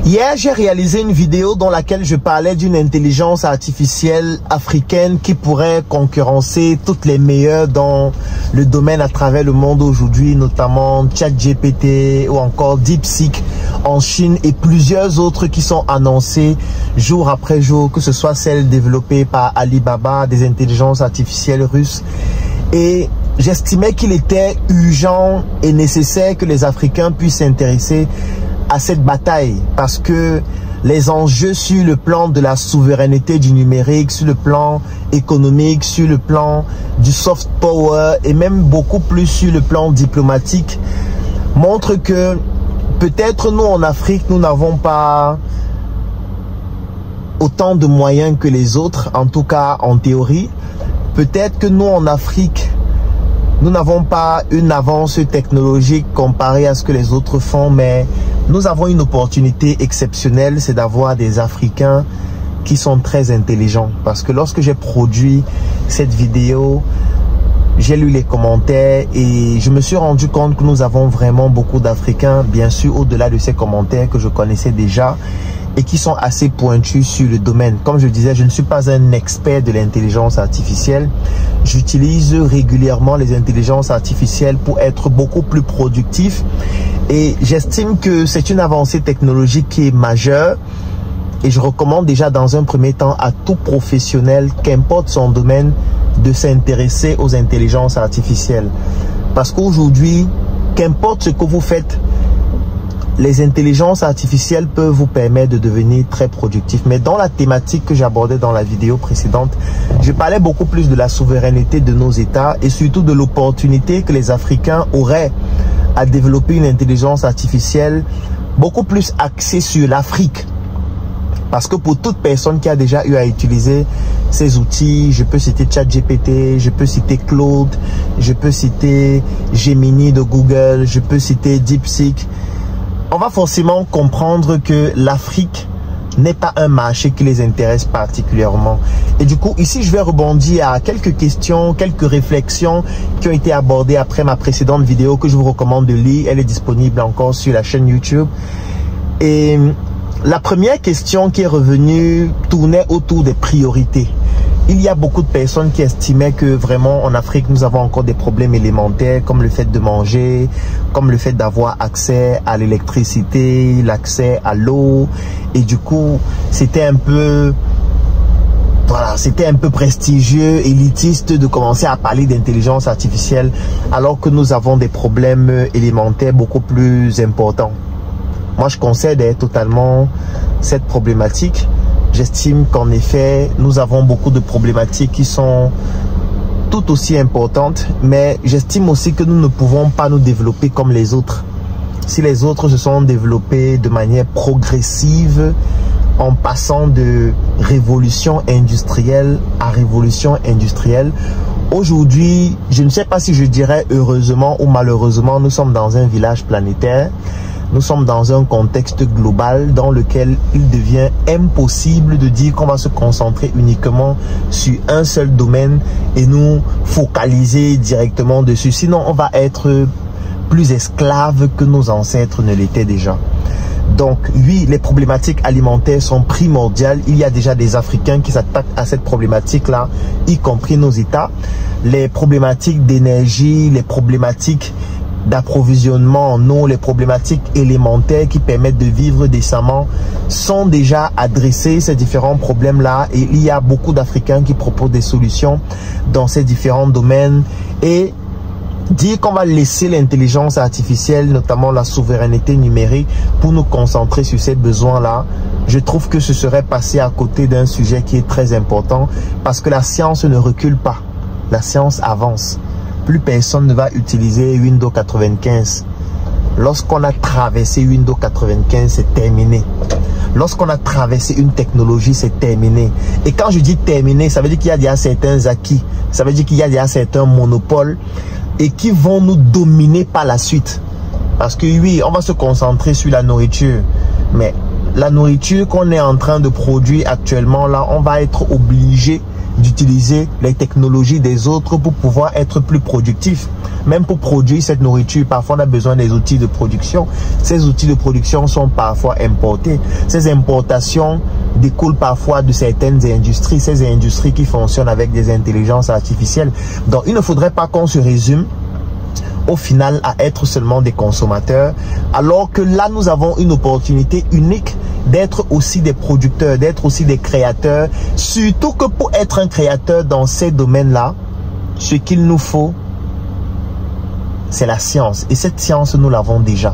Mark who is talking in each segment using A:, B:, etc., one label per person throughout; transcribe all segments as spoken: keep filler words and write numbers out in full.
A: Hier, j'ai réalisé une vidéo dans laquelle je parlais d'une intelligence artificielle africaine qui pourrait concurrencer toutes les meilleures dans le domaine à travers le monde aujourd'hui, notamment ChatGPT ou encore DeepSeek en Chine et plusieurs autres qui sont annoncées jour après jour, que ce soit celles développées par Alibaba, des intelligences artificielles russes. Et j'estimais qu'il était urgent et nécessaire que les Africains puissent s'intéresser à cette bataille parce que les enjeux sur le plan de la souveraineté du numérique, sur le plan économique, sur le plan du soft power et même beaucoup plus sur le plan diplomatique montrent que peut-être nous en Afrique, nous n'avons pas autant de moyens que les autres, en tout cas en théorie. Peut-être que nous en Afrique, nous n'avons pas une avance technologique comparée à ce que les autres font, mais nous avons une opportunité exceptionnelle, c'est d'avoir des Africains qui sont très intelligents. Parce que lorsque j'ai produit cette vidéo, j'ai lu les commentaires et je me suis rendu compte que nous avons vraiment beaucoup d'Africains, bien sûr au-delà de ces commentaires que je connaissais déjà et qui sont assez pointus sur le domaine. Comme je disais, je ne suis pas un expert de l'intelligence artificielle. J'utilise régulièrement les intelligences artificielles pour être beaucoup plus productif. Et j'estime que c'est une avancée technologique qui est majeure. Et je recommande déjà dans un premier temps à tout professionnel, qu'importe son domaine, de s'intéresser aux intelligences artificielles. Parce qu'aujourd'hui, qu'importe ce que vous faites, les intelligences artificielles peuvent vous permettre de devenir très productif. Mais dans la thématique que j'abordais dans la vidéo précédente, je parlais beaucoup plus de la souveraineté de nos États et surtout de l'opportunité que les Africains auraient à développer une intelligence artificielle beaucoup plus axée sur l'Afrique. Parce que pour toute personne qui a déjà eu à utiliser ces outils, je peux citer ChatGPT, je peux citer Claude, je peux citer Gemini de Google, je peux citer DeepSeek, on va forcément comprendre que l'Afrique n'est pas un marché qui les intéresse particulièrement. Et du coup, ici, je vais rebondir à quelques questions, quelques réflexions qui ont été abordées après ma précédente vidéo que je vous recommande de lire. Elle est disponible encore sur la chaîne YouTube. Et la première question qui est revenue tournait autour des priorités. Il y a beaucoup de personnes qui estimaient que vraiment en Afrique, nous avons encore des problèmes élémentaires comme le fait de manger, comme le fait d'avoir accès à l'électricité, l'accès à l'eau. Et du coup, c'était un peu, voilà, c'était un peu prestigieux, élitiste de commencer à parler d'intelligence artificielle alors que nous avons des problèmes élémentaires beaucoup plus importants. Moi, je concède totalement cette problématique. J'estime qu'en effet, nous avons beaucoup de problématiques qui sont tout aussi importantes, mais j'estime aussi que nous ne pouvons pas nous développer comme les autres. Si les autres se sont développés de manière progressive, en passant de révolution industrielle à révolution industrielle, aujourd'hui, je ne sais pas si je dirais heureusement ou malheureusement, nous sommes dans un village planétaire. Nous sommes dans un contexte global dans lequel il devient impossible de dire qu'on va se concentrer uniquement sur un seul domaine et nous focaliser directement dessus. Sinon, on va être plus esclaves que nos ancêtres ne l'étaient déjà. Donc, oui, les problématiques alimentaires sont primordiales. Il y a déjà des Africains qui s'attaquent à cette problématique-là, y compris nos États. Les problématiques d'énergie, les problématiques d'approvisionnement en eau, les problématiques élémentaires qui permettent de vivre décemment sont déjà adressées, ces différents problèmes-là. Et il y a beaucoup d'Africains qui proposent des solutions dans ces différents domaines. Et dire qu'on va laisser l'intelligence artificielle, notamment la souveraineté numérique, pour nous concentrer sur ces besoins-là, je trouve que ce serait passer à côté d'un sujet qui est très important parce que la science ne recule pas, la science avance. Plus personne ne va utiliser Windows quatre-vingt-quinze. Lorsqu'on a traversé Windows quatre-vingt-quinze, c'est terminé. Lorsqu'on a traversé une technologie, c'est terminé. Et quand je dis terminé, ça veut dire qu'il y a déjà certains acquis. Ça veut dire qu'il y a déjà certains monopoles et qui vont nous dominer par la suite. Parce que oui, on va se concentrer sur la nourriture. Mais la nourriture qu'on est en train de produire actuellement, là, on va être obligé d'utiliser les technologies des autres pour pouvoir être plus productif. Même pour produire cette nourriture, parfois on a besoin des outils de production. Ces outils de production sont parfois importés. Ces importations découlent parfois de certaines industries, ces industries qui fonctionnent avec des intelligences artificielles. Donc il ne faudrait pas qu'on se résume au final à être seulement des consommateurs, alors que là nous avons une opportunité unique d'être aussi des producteurs, d'être aussi des créateurs, surtout que pour être un créateur dans ces domaines-là, ce qu'il nous faut, c'est la science. Et cette science, nous l'avons déjà.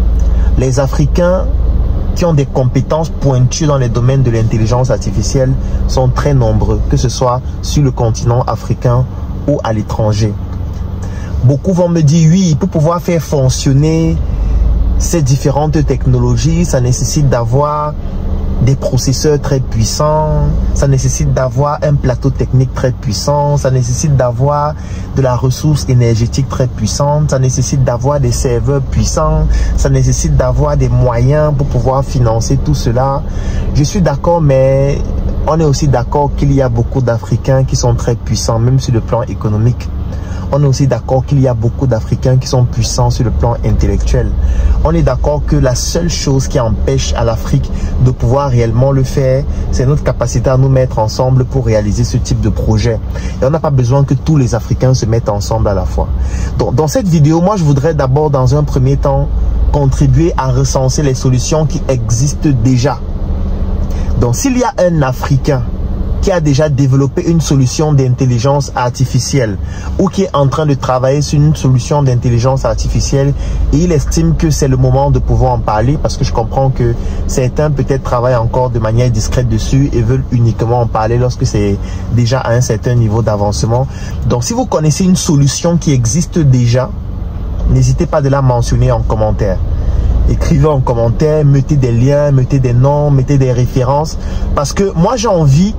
A: Les Africains qui ont des compétences pointues dans les domaines de l'intelligence artificielle sont très nombreux, que ce soit sur le continent africain ou à l'étranger. Beaucoup vont me dire, oui, pour pouvoir faire fonctionner ces différentes technologies, ça nécessite d'avoir des processeurs très puissants, ça nécessite d'avoir un plateau technique très puissant, ça nécessite d'avoir de la ressource énergétique très puissante, ça nécessite d'avoir des serveurs puissants, ça nécessite d'avoir des moyens pour pouvoir financer tout cela. Je suis d'accord, mais on est aussi d'accord qu'il y a beaucoup d'Africains qui sont très puissants, même sur le plan économique. On est aussi d'accord qu'il y a beaucoup d'Africains qui sont puissants sur le plan intellectuel. On est d'accord que la seule chose qui empêche à l'Afrique de pouvoir réellement le faire, c'est notre capacité à nous mettre ensemble pour réaliser ce type de projet. Et on n'a pas besoin que tous les Africains se mettent ensemble à la fois. Donc, dans cette vidéo, moi, je voudrais d'abord, dans un premier temps, contribuer à recenser les solutions qui existent déjà. Donc, s'il y a un Africain qui a déjà développé une solution d'intelligence artificielle ou qui est en train de travailler sur une solution d'intelligence artificielle et il estime que c'est le moment de pouvoir en parler, parce que je comprends que certains peut-être travaillent encore de manière discrète dessus et veulent uniquement en parler lorsque c'est déjà à un certain niveau d'avancement. Donc si vous connaissez une solution qui existe déjà, n'hésitez pas de la mentionner en commentaire. Écrivez en commentaire, mettez des liens, mettez des noms, mettez des références, parce que moi j'ai envie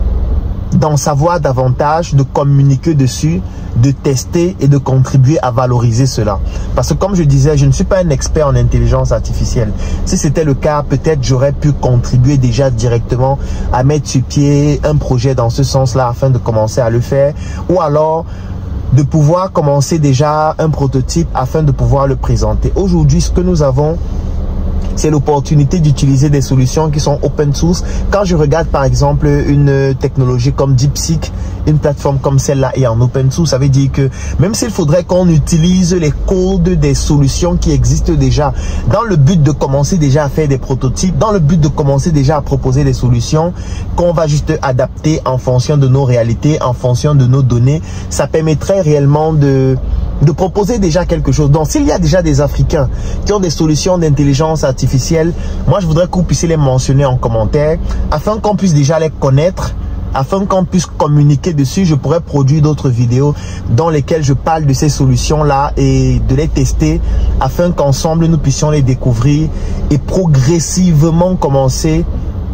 A: d'en savoir davantage, de communiquer dessus, de tester et de contribuer à valoriser cela. Parce que comme je disais, je ne suis pas un expert en intelligence artificielle. Si c'était le cas, peut-être j'aurais pu contribuer déjà directement à mettre sur pied un projet dans ce sens-là afin de commencer à le faire. Ou alors de pouvoir commencer déjà un prototype afin de pouvoir le présenter. Aujourd'hui, ce que nous avons, c'est l'opportunité d'utiliser des solutions qui sont open source. Quand je regarde par exemple une technologie comme DeepSeek, une plateforme comme celle-là est en open source, ça veut dire que même s'il faudrait qu'on utilise les codes des solutions qui existent déjà, dans le but de commencer déjà à faire des prototypes, dans le but de commencer déjà à proposer des solutions qu'on va juste adapter en fonction de nos réalités, en fonction de nos données, ça permettrait réellement de de proposer déjà quelque chose. Donc s'il y a déjà des Africains qui ont des solutions d'intelligence artificielle, moi je voudrais que vous puissiez les mentionner en commentaire afin qu'on puisse déjà les connaître, afin qu'on puisse communiquer dessus. Je pourrais produire d'autres vidéos dans lesquelles je parle de ces solutions-là et de les tester afin qu'ensemble nous puissions les découvrir et progressivement commencer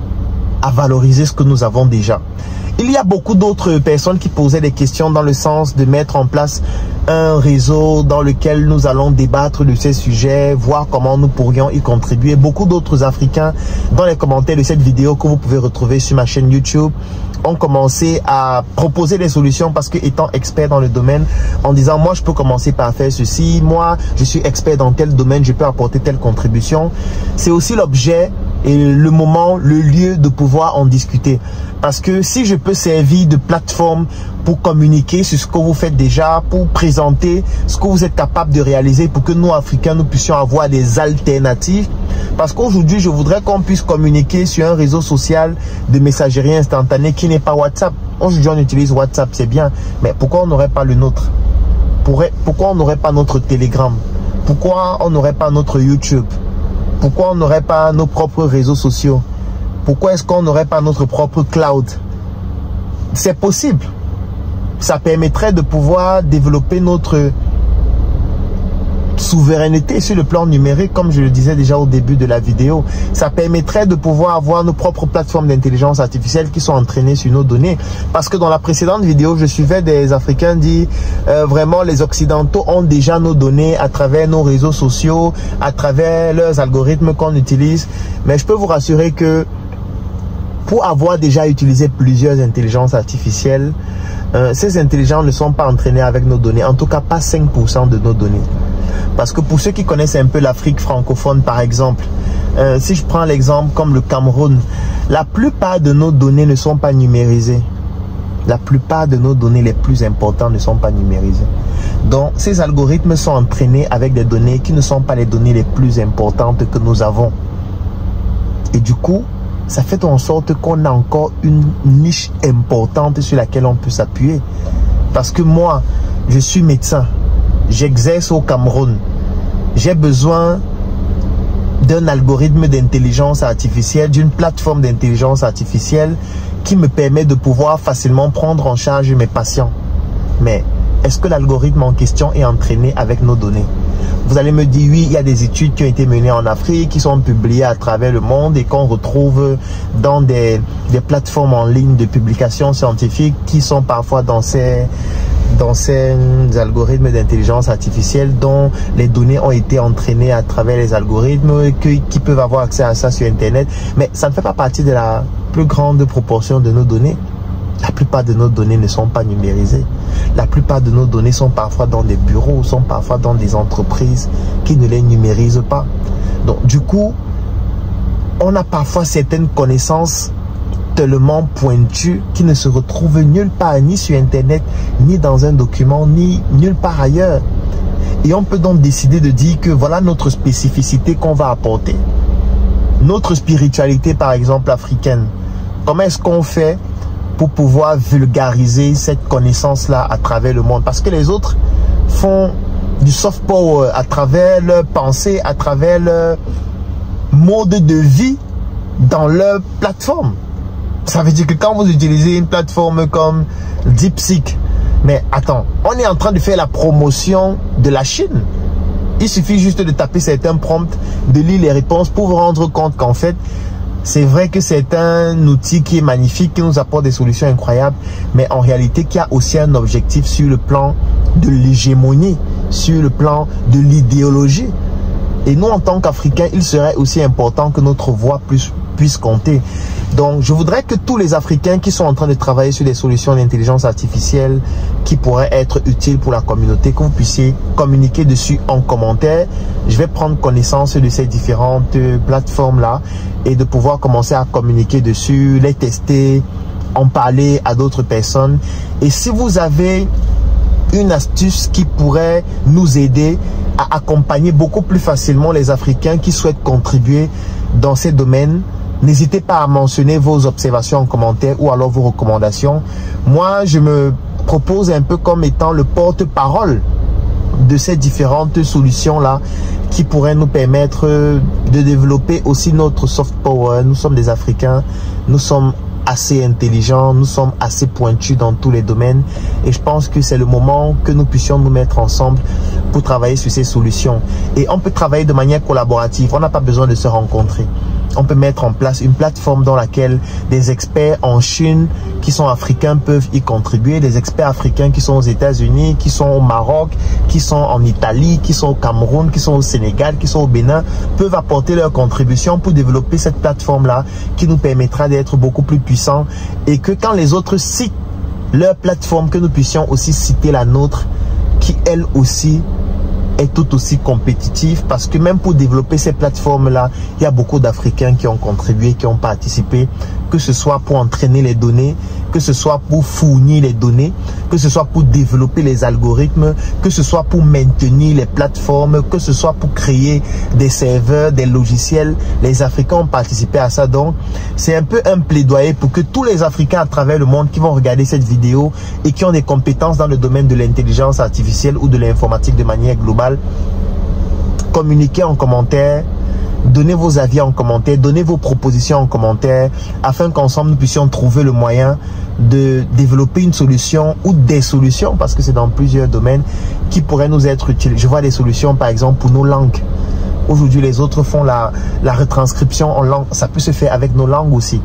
A: à valoriser ce que nous avons déjà. Il y a beaucoup d'autres personnes qui posaient des questions dans le sens de mettre en place un réseau dans lequel nous allons débattre de ces sujets, voir comment nous pourrions y contribuer. Beaucoup d'autres Africains, dans les commentaires de cette vidéo que vous pouvez retrouver sur ma chaîne YouTube, ont commencé à proposer des solutions parce que étant expert dans le domaine, en disant moi je peux commencer par faire ceci, moi je suis expert dans tel domaine, je peux apporter telle contribution. C'est aussi l'objet et le moment, le lieu de pouvoir en discuter. Parce que si je peux servir de plateforme pour communiquer sur ce que vous faites déjà, pour présenter ce que vous êtes capable de réaliser pour que nous, Africains, nous puissions avoir des alternatives. Parce qu'aujourd'hui, je voudrais qu'on puisse communiquer sur un réseau social de messagerie instantanée qui n'est pas WhatsApp. Aujourd'hui, on utilise WhatsApp, c'est bien. Mais pourquoi on n'aurait pas le nôtre? Pourquoi on n'aurait pas notre Telegram? Pourquoi on n'aurait pas notre YouTube? Pourquoi on n'aurait pas nos propres réseaux sociaux? Pourquoi est-ce qu'on n'aurait pas notre propre cloud? C'est possible. Ça permettrait de pouvoir développer notre souveraineté sur le plan numérique, comme je le disais déjà au début de la vidéo. Ça permettrait de pouvoir avoir nos propres plateformes d'intelligence artificielle qui sont entraînées sur nos données. Parce que dans la précédente vidéo, je suivais des Africains dire euh, vraiment les Occidentaux ont déjà nos données à travers nos réseaux sociaux, à travers leurs algorithmes qu'on utilise. Mais je peux vous rassurer que pour avoir déjà utilisé plusieurs intelligences artificielles, euh, ces intelligences ne sont pas entraînées avec nos données, en tout cas pas cinq pour cent de nos données. Parce que pour ceux qui connaissent un peu l'Afrique francophone par exemple, euh, si je prends l'exemple comme le Cameroun, la plupart de nos données ne sont pas numérisées. La plupart de nos données les plus importantes ne sont pas numérisées. Donc ces algorithmes sont entraînés avec des données qui ne sont pas les données les plus importantes que nous avons. Et du coup, ça fait en sorte qu'on a encore une niche importante sur laquelle on peut s'appuyer. Parce que moi, je suis médecin, j'exerce au Cameroun. J'ai besoin d'un algorithme d'intelligence artificielle, d'une plateforme d'intelligence artificielle qui me permet de pouvoir facilement prendre en charge mes patients. Mais est-ce que l'algorithme en question est entraîné avec nos données? Vous allez me dire, oui, il y a des études qui ont été menées en Afrique, qui sont publiées à travers le monde et qu'on retrouve dans des, des plateformes en ligne de publications scientifiques qui sont parfois dans ces, dans ces algorithmes d'intelligence artificielle dont les données ont été entraînées à travers les algorithmes qui, qui peuvent avoir accès à ça sur Internet. Mais ça ne fait pas partie de la plus grande proportion de nos données. La plupart de nos données ne sont pas numérisées. La plupart de nos données sont parfois dans des bureaux, sont parfois dans des entreprises qui ne les numérisent pas. Donc du coup, on a parfois certaines connaissances tellement pointues qui ne se retrouvent nulle part, ni sur Internet, ni dans un document, ni nulle part ailleurs. Et on peut donc décider de dire que voilà notre spécificité qu'on va apporter. Notre spiritualité, par exemple, africaine. Comment est-ce qu'on fait pour pouvoir vulgariser cette connaissance-là à travers le monde? Parce que les autres font du soft power à travers leur pensée, à travers leur mode de vie dans leur plateforme. Ça veut dire que quand vous utilisez une plateforme comme DeepSeek, mais attends, on est en train de faire la promotion de la Chine. Il suffit juste de taper certains prompts, de lire les réponses pour vous rendre compte qu'en fait, c'est vrai que c'est un outil qui est magnifique, qui nous apporte des solutions incroyables, mais en réalité qui a aussi un objectif sur le plan de l'hégémonie, sur le plan de l'idéologie. Et nous, en tant qu'Africains, il serait aussi important que notre voix puisse, puisse compter. Donc, je voudrais que tous les Africains qui sont en train de travailler sur des solutions d'intelligence artificielle qui pourraient être utiles pour la communauté, que vous puissiez communiquer dessus en commentaire. Je vais prendre connaissance de ces différentes plateformes-là et de pouvoir commencer à communiquer dessus, les tester, en parler à d'autres personnes. Et si vous avez une astuce qui pourrait nous aider à accompagner beaucoup plus facilement les Africains qui souhaitent contribuer dans ces domaines, n'hésitez pas à mentionner vos observations en commentaire ou alors vos recommandations. Moi, je me propose un peu comme étant le porte-parole de ces différentes solutions-là qui pourraient nous permettre de développer aussi notre soft power. Nous sommes des Africains, nous sommes assez intelligents, nous sommes assez pointus dans tous les domaines et je pense que c'est le moment que nous puissions nous mettre ensemble pour travailler sur ces solutions. Et on peut travailler de manière collaborative, on n'a pas besoin de se rencontrer. On peut mettre en place une plateforme dans laquelle des experts en Chine qui sont africains peuvent y contribuer, des experts africains qui sont aux États-Unis, qui sont au Maroc, qui sont en Italie, qui sont au Cameroun, qui sont au Sénégal, qui sont au Bénin, peuvent apporter leur contribution pour développer cette plateforme-là qui nous permettra d'être beaucoup plus puissants et que quand les autres citent leur plateforme, que nous puissions aussi citer la nôtre qui elle aussi est tout aussi compétitif parce que même pour développer ces plateformes-là, il y a beaucoup d'Africains qui ont contribué, qui ont participé, que ce soit pour entraîner les données, que ce soit pour fournir les données, que ce soit pour développer les algorithmes, que ce soit pour maintenir les plateformes, que ce soit pour créer des serveurs, des logiciels. Les Africains ont participé à ça. Donc, c'est un peu un plaidoyer pour que tous les Africains à travers le monde qui vont regarder cette vidéo et qui ont des compétences dans le domaine de l'intelligence artificielle ou de l'informatique de manière globale, communiquez en commentaire, donnez vos avis en commentaire, donnez vos propositions en commentaire afin qu'ensemble nous puissions trouver le moyen de développer une solution ou des solutions parce que c'est dans plusieurs domaines qui pourraient nous être utiles. Je vois des solutions par exemple pour nos langues. Aujourd'hui les autres font la, la retranscription en langue, ça peut se faire avec nos langues aussi.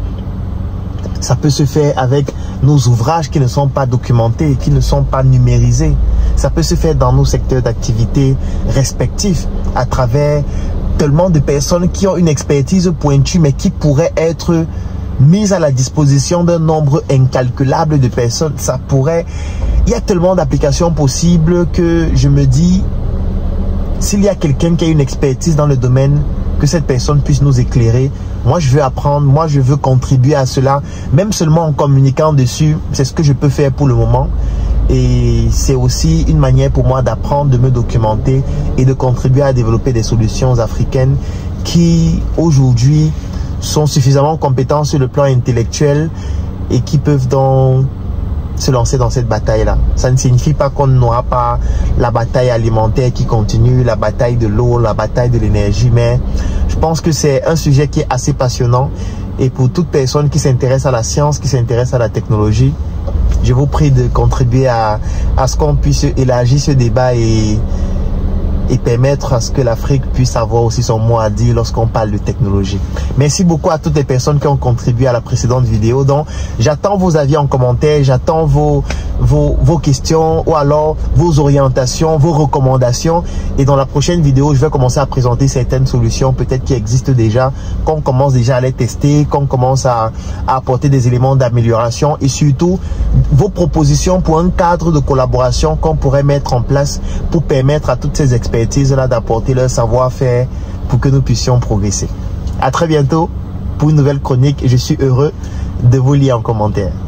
A: Ça peut se faire avec nos ouvrages qui ne sont pas documentés, qui ne sont pas numérisés. Ça peut se faire dans nos secteurs d'activité respectifs à travers tellement de personnes qui ont une expertise pointue mais qui pourraient être mise à la disposition d'un nombre incalculable de personnes. Ça pourrait... Il y a tellement d'applications possibles que je me dis, s'il y a quelqu'un qui a une expertise dans le domaine, que cette personne puisse nous éclairer. Moi, je veux apprendre, moi, je veux contribuer à cela, même seulement en communiquant dessus. C'est ce que je peux faire pour le moment. Et c'est aussi une manière pour moi d'apprendre, de me documenter et de contribuer à développer des solutions africaines qui, aujourd'hui, sont suffisamment compétents sur le plan intellectuel et qui peuvent donc se lancer dans cette bataille-là. Ça ne signifie pas qu'on n'aura pas la bataille alimentaire qui continue, la bataille de l'eau, la bataille de l'énergie, mais je pense que c'est un sujet qui est assez passionnant et pour toute personne qui s'intéresse à la science, qui s'intéresse à la technologie, je vous prie de contribuer à, à ce qu'on puisse élargir ce débat et, et permettre à ce que l'Afrique puisse avoir aussi son mot à dire lorsqu'on parle de technologie. Merci beaucoup à toutes les personnes qui ont contribué à la précédente vidéo. Donc, j'attends vos avis en commentaire, j'attends vos, vos, vos questions ou alors vos orientations, vos recommandations. Et dans la prochaine vidéo, je vais commencer à présenter certaines solutions peut-être qui existent déjà, qu'on commence déjà à les tester, qu'on commence à, à apporter des éléments d'amélioration et surtout vos propositions pour un cadre de collaboration qu'on pourrait mettre en place pour permettre à toutes ces expertises là d'apporter leur savoir-faire pour que nous puissions progresser. À très bientôt pour une nouvelle chronique. Je suis heureux de vous lire en commentaire.